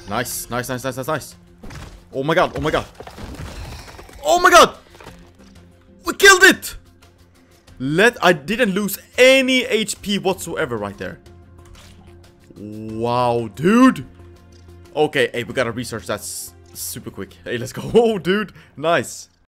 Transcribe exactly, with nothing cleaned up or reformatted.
Nice, nice, nice, nice, nice, nice. Oh my god, oh my god. Oh my god! We killed it! Let I didn't lose any H P whatsoever right there. Wow, dude. Okay, hey, we gotta research that super quick. Hey, let's go. Oh, dude. Nice.